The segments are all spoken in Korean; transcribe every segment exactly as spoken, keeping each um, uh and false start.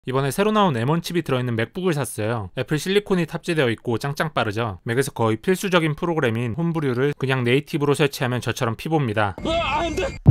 이번에 새로 나온 엠원 칩이 들어있는 맥북을 샀어요. 애플 실리콘이 탑재되어 있고 짱짱 빠르죠. 맥에서 거의 필수적인 프로그램인 홈브류를 그냥 네이티브로 설치하면 저처럼 피봅니다. 으아, 안 돼!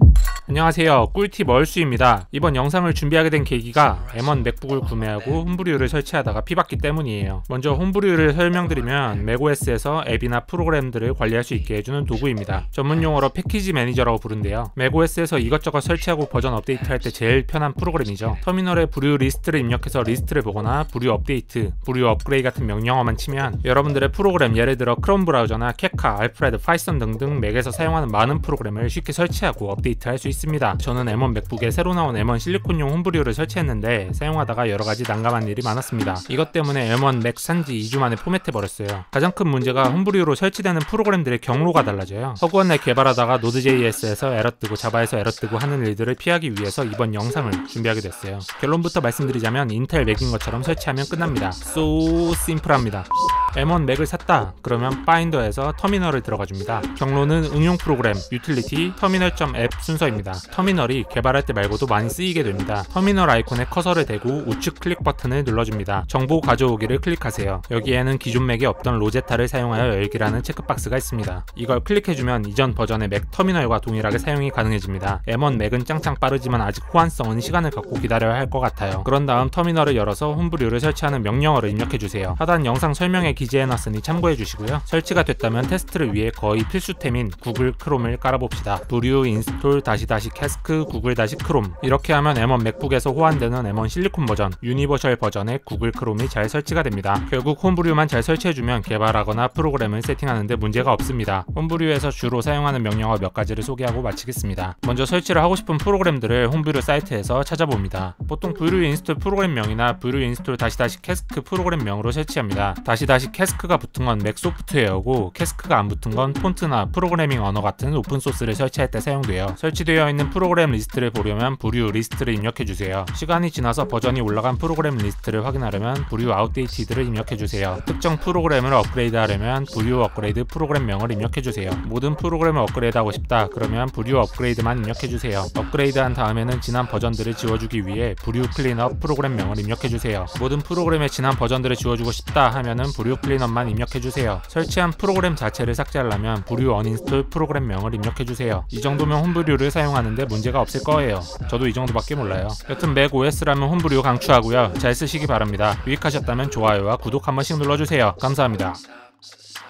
안녕하세요, 꿀팁 얼쑤입니다. 이번 영상을 준비하게 된 계기가 엠원 맥북을 구매하고 홈브류를 설치하다가 피봤기 때문이에요. 먼저 홈브류를 설명드리면 맥오에스에서 앱이나 프로그램들을 관리할 수 있게 해주는 도구입니다. 전문용어로 패키지 매니저라고 부른대요. 맥오에스에서 이것저것 설치하고 버전 업데이트할 때 제일 편한 프로그램이죠. 터미널에 브류 리스트를 입력해서 리스트를 보거나 브류 업데이트, 브류 업그레이드 같은 명령어만 치면 여러분들의 프로그램, 예를 들어 크롬 브라우저나 케카, 알프레드, 파이썬 등등 맥에서 사용하는 많은 프로그램을 쉽게 설치하고 업데이트할 수 있습니다. 저는 엠원 맥북에 새로 나온 엠원 실리콘용 홈브류를 설치했는데 사용하다가 여러가지 난감한 일이 많았습니다. 이것 때문에 엠원 맥 산지 이 주 만에 포맷해버렸어요. 가장 큰 문제가 홈브류로 설치되는 프로그램들의 경로가 달라져요. 허구한 날 개발하다가 노드제이에스에서 에러 뜨고 자바에서 에러 뜨고 하는 일들을 피하기 위해서 이번 영상을 준비하게 됐어요. 결론부터 말씀드리자면 인텔 맥인 것처럼 설치하면 끝납니다. so 심플합니다. 엠원 맥을 샀다 그러면 파인더에서 터미널을 들어가줍니다. 경로는 응용 프로그램, 유틸리티, 터미널.앱 순서입니다. 터미널이 개발할 때 말고도 많이 쓰이게 됩니다. 터미널 아이콘에 커서를 대고 우측 클릭 버튼을 눌러줍니다. 정보 가져오기를 클릭하세요. 여기에는 기존 맥에 없던 로제타를 사용하여 열기라는 체크박스가 있습니다. 이걸 클릭해주면 이전 버전의 맥 터미널과 동일하게 사용이 가능해집니다. 엠원 맥은 짱짱 빠르지만 아직 호환성은 시간을 갖고 기다려야 할 것 같아요. 그런 다음 터미널을 열어서 홈브류를 설치하는 명령어를 입력해주세요. 하단 영상 설명에 기재해놨으니 참고해주시고요. 설치가 됐다면 테스트를 위해 거의 필수템인 구글 크롬을 깔아봅시다. 브류 인스톨 다시 다시 캐스크 구글 다시 크롬. 이렇게 하면 엠원 맥북에서 호환되는 엠원 실리콘 버전, 유니버셜 버전의 구글 크롬이 잘 설치가 됩니다. 결국 홈브류만 잘 설치해주면 개발하거나 프로그램을 세팅하는데 문제가 없습니다. 홈브류에서 주로 사용하는 명령어 몇 가지를 소개하고 마치겠습니다. 먼저 설치를 하고 싶은 프로그램들을 홈브류 사이트에서 찾아봅니다. 보통 브류 인스톨 프로그램명이나 브류 인스톨 다시 다시 캐스크 프로그램명으로 설치합니다. 다시 다시 캐스크가 붙은 건 맥 소프트웨어고 캐스크가 안 붙은 건 폰트나 프로그래밍 언어 같은 오픈소스를 설치할 때 사용돼요. 설치되어 있는 프로그램 리스트를 보려면 브류 리스트를 입력해주세요. 시간이 지나서 버전이 올라간 프로그램 리스트를 확인하려면 브류 아웃데이티드를 입력해주세요. 특정 프로그램을 업그레이드하려면 브류 업그레이드 프로그램명을 입력해주세요. 모든 프로그램을 업그레이드하고 싶다 그러면 브류 업그레이드만 입력해주세요. 업그레이드한 다음에는 지난 버전들을 지워주기 위해 브류 클린업 프로그램명을 입력해주세요. 모든 프로그램의 지난 버전들을 지워주고 싶다 하면은 브류 클린업만 입력해주세요. 설치한 프로그램 자체를 삭제하려면 브류 언인스톨 프로그램명을 입력해주세요. 이 정도면 홈브류를 사용하는데 문제가 없을 거예요. 저도 이 정도밖에 몰라요. 여튼 맥오에스라면 홈브류 강추하고요. 잘 쓰시기 바랍니다. 유익하셨다면 좋아요와 구독 한 번씩 눌러주세요. 감사합니다.